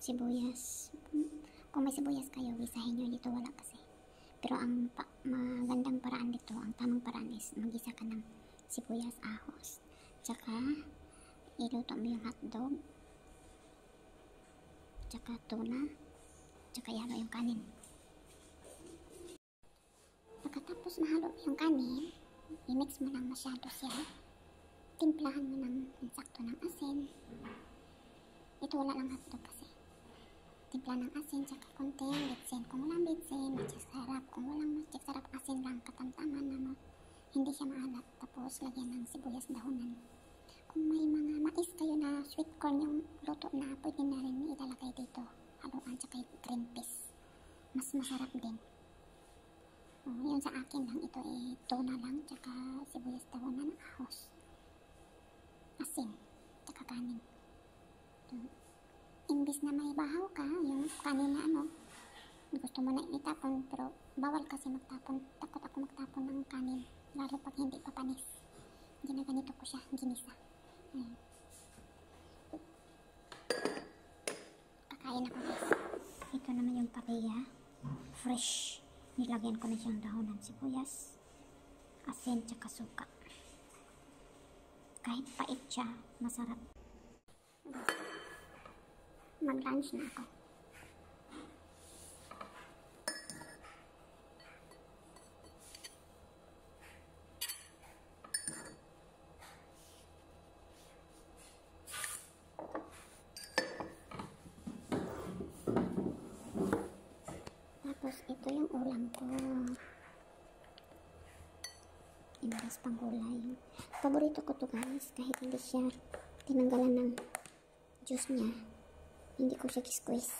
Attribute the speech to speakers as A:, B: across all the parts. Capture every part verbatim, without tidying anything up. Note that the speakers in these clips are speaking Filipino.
A: sibuyas. Kung may sibuyas kayo, gisahin nyo. Dito wala kasi. Pero ang pa magandang paraan dito, ang tamang paraan is magisa ka ng sibuyas, ahos. Tsaka, iluto mo yung hotdog. Tsaka tuna. Tsaka ihalo yung kanin. Pagkatapos mahalo mo yung kanin, i-mix mo ng masyado siya. Timplahan mo ng insakto ng asin. Ito wala lang hotdog kasi. Timpla ng asin, tsaka konting bitsin. Kung walang bitsin, matchik sarap. Kung walang matchik sarap, asin lang, katamtaman na mo. Hindi siya maalat. Tapos, lagyan ng sibuyas dahonan. Kung may mga mais kayo na sweet corn yung luto na, pwede na rin ilalagay dito. Haluan, tsaka green peas. Mas masarap din. O, yun sa akin lang. Ito ay tuna lang, tsaka sibuyas dahonan, ahos. Asin, tsaka kanin. Imbis na may bahaw ka, yung kanin na ano, gusto mo na itapon, pero bawal kasi magtapon. Takot ako magtapon ng kanin, lalo pag hindi papanis. Ginaganito ko siya, ginisa. Ayan. Kakain ako guys. Ito naman yung papaya, fresh. Nilagyan ko na siyang dahon ng sibuyas, asin, tsaka suka. Kahit pait siya, masarap. Mag-lunch na ako. Tapos ito yung ulam ko. Imbas pang gulay. Paborito ko to guys, kahit hindi siya tinanggalan ng juice niya. Hindi ko siya squeeze.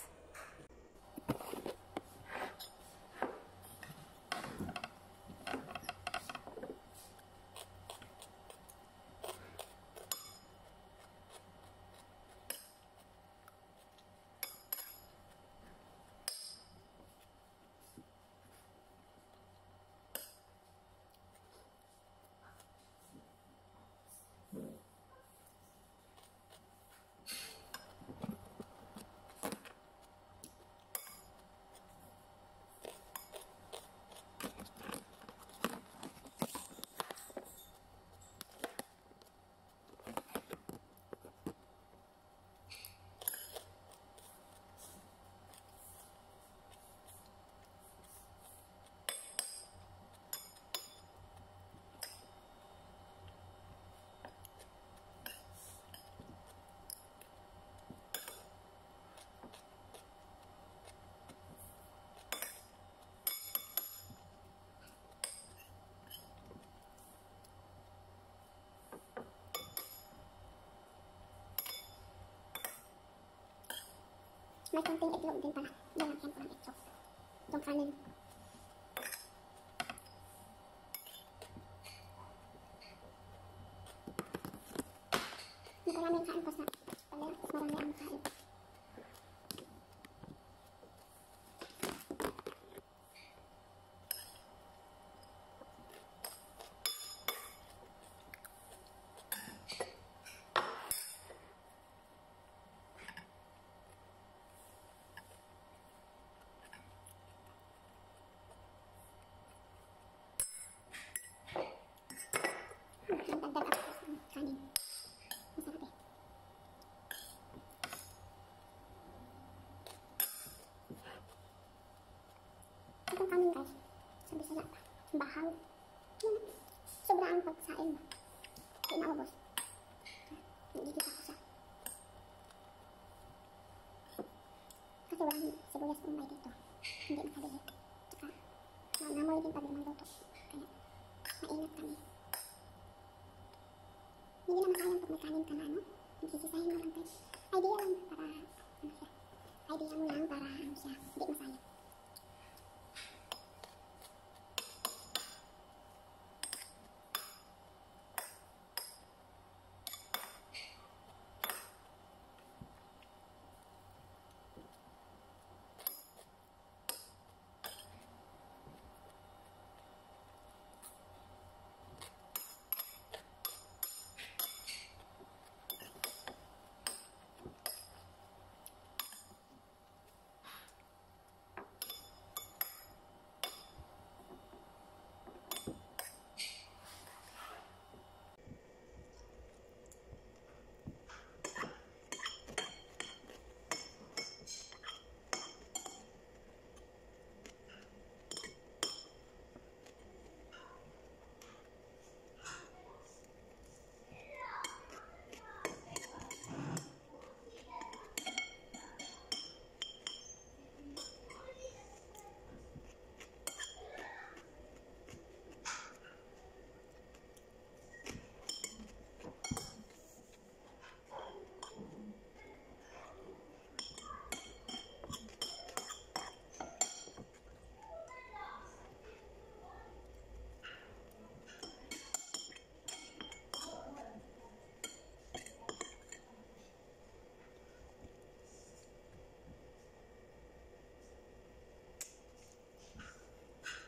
A: May konting itlog din pala. Lalagyan ko ng itlog. Itong kanin. Marami ang kain ko sa pala. Marami ang kain. Nagdagdag ako sa kanin. Masarap eh. Itong kanin guys, sabi sa lata, bahaw. Yan, sobra ang pagsain mo. Hindi naubos. Nagigit ako sa. Kasi walang sibuyas kung may dito. Hindi makadihit. Tsaka, nangamoy din pag lumang luto. Kaya, maingat kami. Hindi naman sayang pag may kanin ka na, ano? Nagsisahin mo lang guys. Idea lang para, ano siya. Idea mo lang para, ano siya, hindi masayang.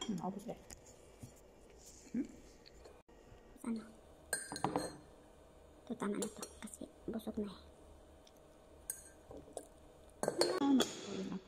B: Naubos ba? Hmm?
A: Ano? Ito tama na to kasi busog na eh.
B: Ah, nakapulin ako.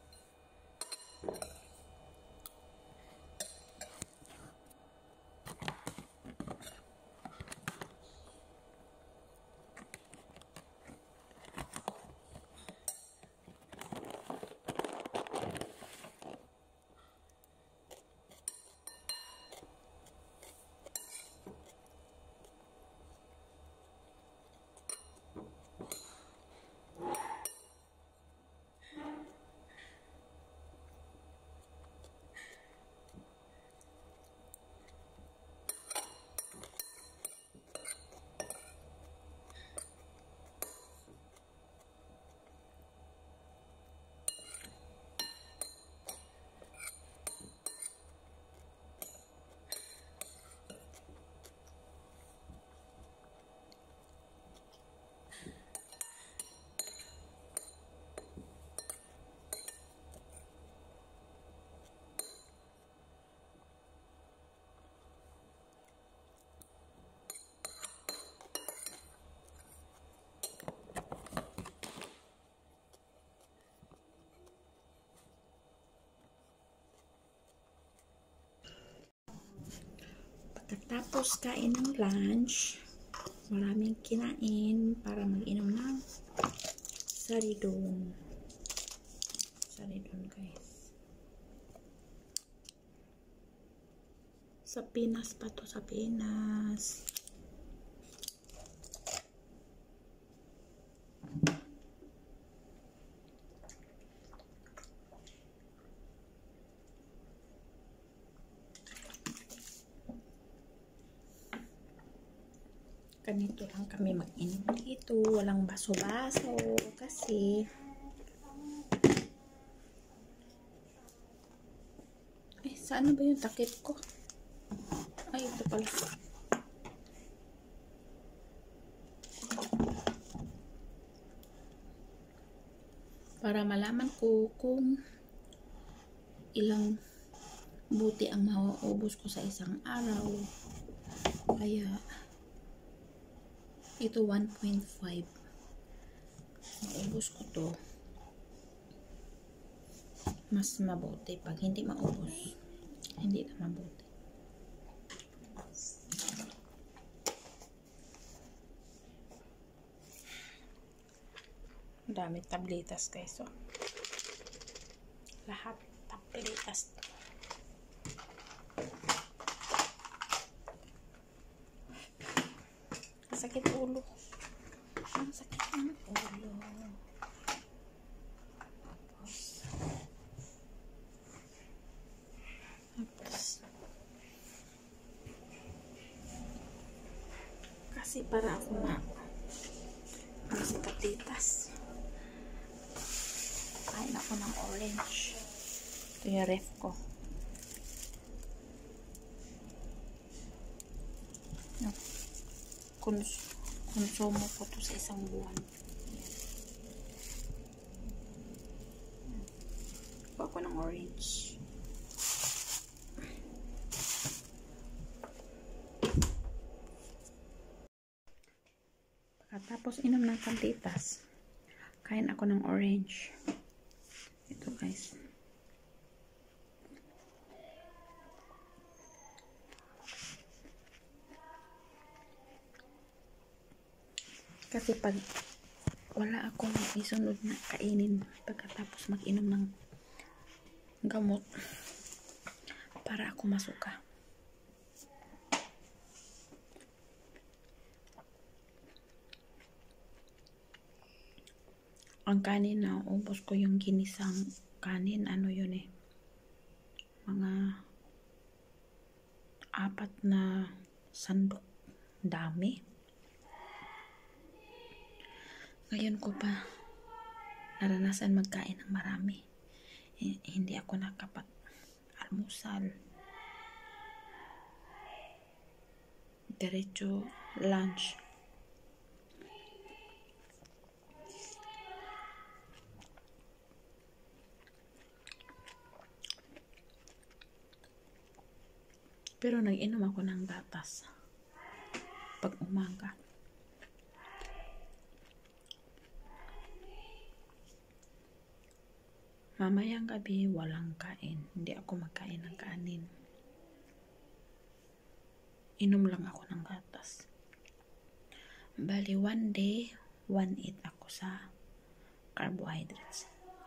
B: Pagkatapos kain ng lunch, maraming kinain para mag-inom ng saridon. Saridon, guys. Sa Pinas pa to, sa Pinas. Ganito lang kami mag-inom dito. Walang baso-baso. Kasi eh, saan ba yung takip ko? Ay, ito pala. Para malaman ko kung ilang buti ang mauubos ko sa isang araw. Kaya ito one point five. Maubos ko to. Mas mabuti. Pag hindi maubos, hindi na mabuti. Dami tabletas, guys. So, lahat tabletas. Sakit ulo. Ang sakit ng ulo. Tapos, tapos, kasi para ako na kasi tabletas. Kain ako ng orange. Ito yung ref ko. No. Kons konsumo ko to sa isang buwan. Kuha ko ng orange. Pagkatapos inom ng tabletas, kain ako ng orange. Ito, guys. Kasi pag wala akong isunod na kainin pagkatapos mag-inom ng gamot, para ako masuka. Ang kanin na ubos ko yung ginisang kanin, ano yun eh, mga apat na sandok. Dami. Ngayon ko pa naranasan magkain ng marami. Eh, hindi ako nakapag-almusal. Diretso lunch. Pero nag-inom ako ng gatas pag umaga. Mamayang gabi, walang kain. Hindi ako magkain ng kanin. Inom lang ako ng gatas. Bali, one day, one eat ako sa carbohydrates.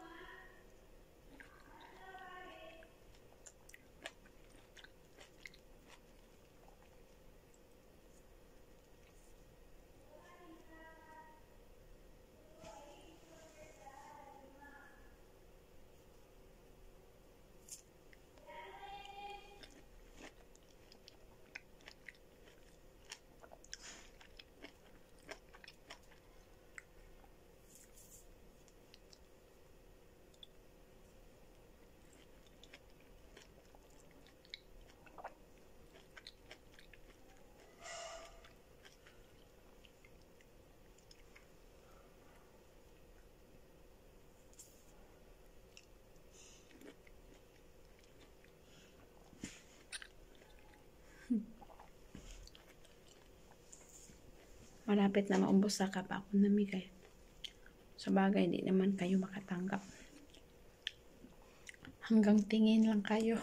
B: Malapit na maumbos sa kapa ako namigay. Sa bagay, hindi naman kayo makatanggap. Hanggang tingin lang kayo.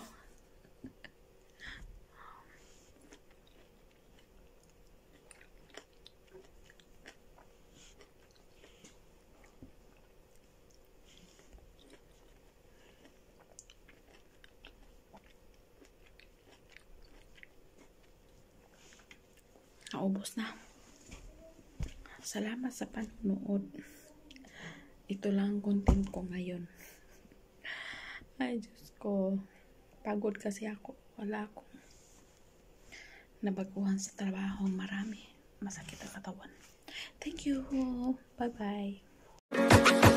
B: Naubos na. Salamat sa panonood. Ito lang ang content ko ngayon. Ay, Diyos ko. Pagod kasi ako. Wala akong nabaguhan sa trabaho. Marami. Masakit ang katawan. Thank you. Bye-bye.